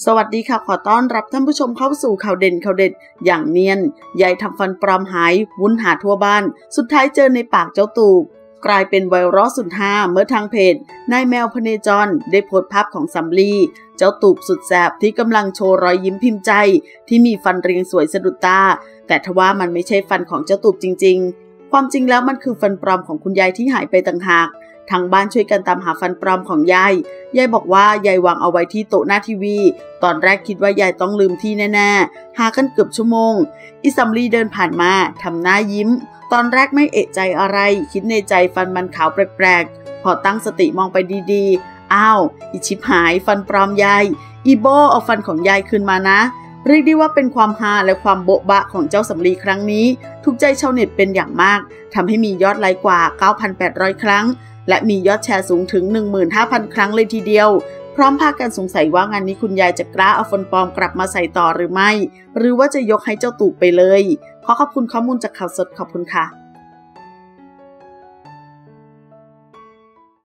สวัสดีค่ะขอต้อนรับท่านผู้ชมเข้าสู่ข่าวเด่นข่าวเด็ดอย่างเนียนยายทำฟันปลอมหายวุ่นหาทั่วบ้านสุดท้ายเจอในปากเจ้าตูบกลายเป็นไวรัลสุดฮาเมื่อทางเพจนายแมวพเนจรได้โพสต์ภาพของสำลีเจ้าตูบสุดแสบที่กำลังโชว์รอยยิ้มพิมพ์ใจที่มีฟันเรียงสวยสะดุดตาแต่ทว่ามันไม่ใช่ฟันของเจ้าตูบจริงๆความจริงแล้วมันคือฟันปลอมของคุณยายที่หายไปต่างหากทางบ้านช่วยกันตามหาฟันปลอมของยายบอกว่ายายวางเอาไว้ที่โต๊ะหน้าทีวีตอนแรกคิดว่ายายต้องลืมที่แน่ๆหากันเกือบชั่วโมงอิสำลีเดินผ่านมาทำหน้ายิ้มตอนแรกไม่เอะใจอะไรคิดในใจฟันมันขาวแปลกๆพอตั้งสติมองไปดีๆอ้าวอิชิบหายฟันปลอมยายอีโบเอาฟันของยายคืนมานะเรียกได้ว่าเป็นความฮาและความโบ๊ะบะของเจ้าสำลีครั้งนี้ถูกใจชาวเน็ตเป็นอย่างมากทำให้มียอดไลค์กว่า 9,800 ครั้งและมียอดแชร์สูงถึง 15,000 ครั้งเลยทีเดียวพร้อมพากันสงสัยว่างานนี้คุณยายจะกล้าเอาฟันปลอมกลับมาใส่ต่อหรือไม่หรือว่าจะยกให้เจ้าตูบไปเลยขอขอบคุณข้อมูลจากข่าวสดขอบคุณค่ะ